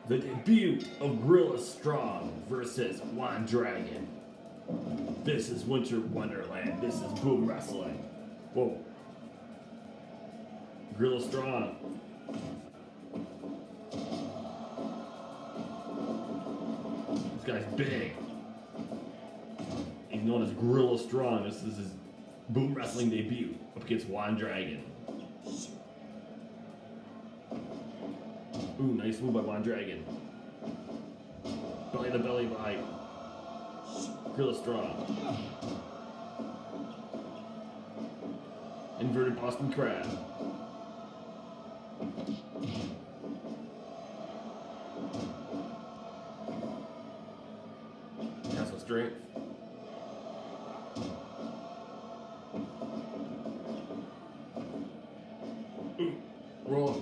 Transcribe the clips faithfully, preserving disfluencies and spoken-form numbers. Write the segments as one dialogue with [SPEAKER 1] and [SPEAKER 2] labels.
[SPEAKER 1] The debut of Gorilla Strong versus One Dragon. This is Winter Wonderland. This is Boom Wrestling. Whoa. Gorilla Strong. This guy's big. He's known as Gorilla Strong. This is his Boom Wrestling debut up against One Dragon. Ooh, nice move by One Dragon. Belly to belly by Gorilla Strong. Inverted Boston Crab. Castle strength. Ooh, roll.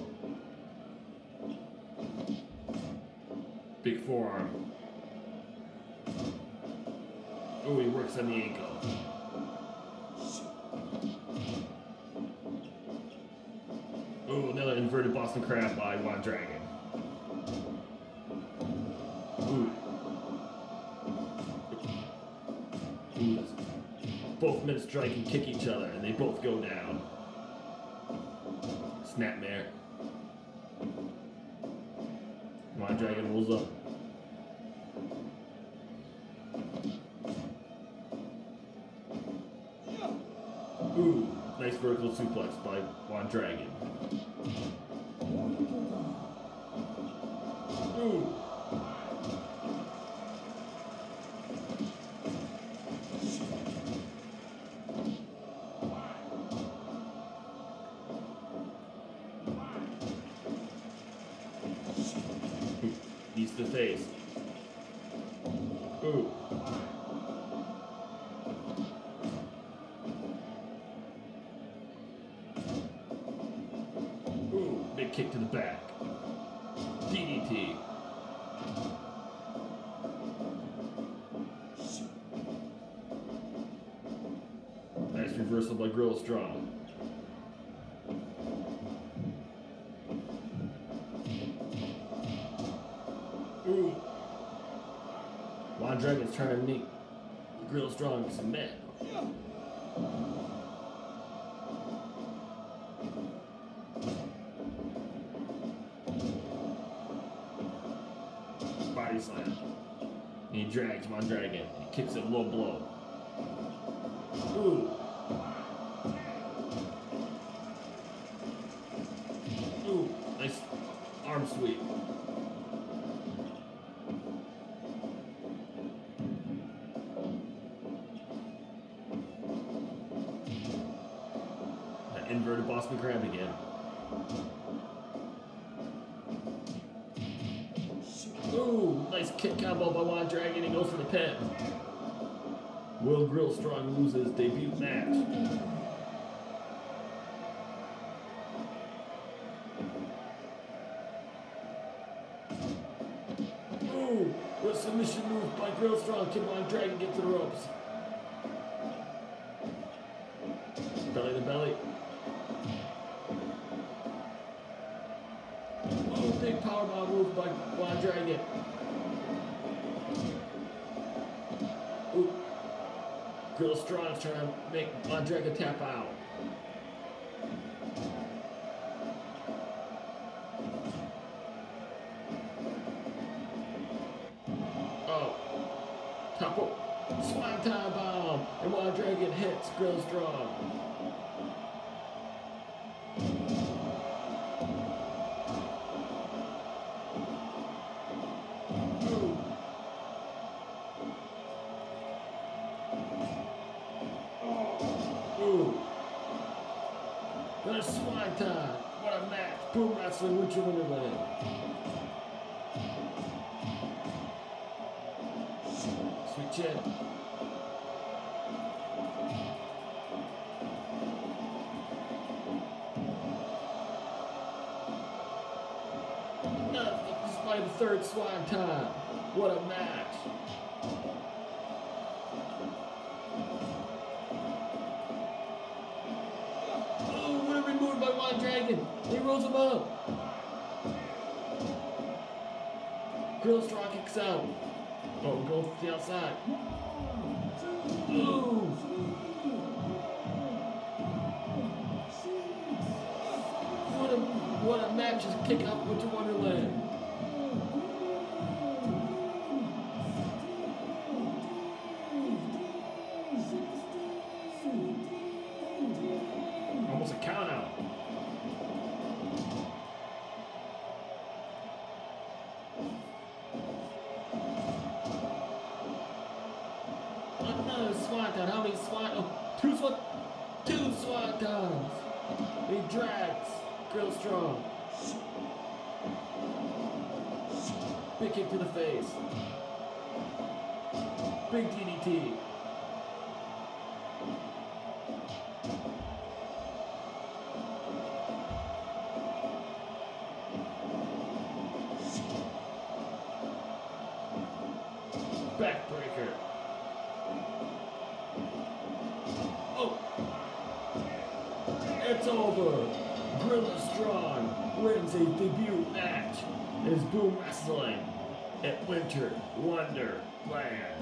[SPEAKER 1] Big forearm. Oh, he works on the ankle. Oh, another inverted Boston Crab by One Dragon. Ooh. Ooh. Both men strike and kick each other, and they both go down. Snapmare. One Dragon rolls up. Ooh, nice vertical suplex by One Dragon. Ooh. Knees to the face. Ooh. Ooh, big kick to the back. D D T. Nice reversal by Gorilla Strong. Ooh. One Dragon's trying to make Gorilla Strong submit. Body slam. And he drags One Dragon. He kicks it low blow. Ooh. Ooh. Nice arm sweep. Inverted Boston Crab again. Ooh, nice kick combo by One Dragon. He goes for the pin. Will Gorilla Strong lose his debut match? Ooh, what submission move by Gorilla Strong. Can One Dragon get to the ropes? Belly to belly. Big powerbomb move by One Dragon. Ooh. Gorilla Strong's trying to make One Dragon tap out. Oh. Top rope. Swanton bomb. And One Dragon hits Gorilla Strong. Ooh. There's Swanton. What a match. Boom Wrestling, Winter Wonderland. Sweet chin. Nothing despite the third Swanton. What a match. By One Dragon. He rolls him up. Gorilla Strong kicks out. Oh, go to the outside. Ooh. What a, what a match is kick out Winter Wonderland. Almost a count out. Another swanton. How many swan? Oh, two swan. Two swantons. He drags. Gorilla Strong. Big kick to the face. Big D D T. Backbreaker. Oh! It's over! Gorilla Strong wins a debut match as Boom Wrestling at Winter Wonderland.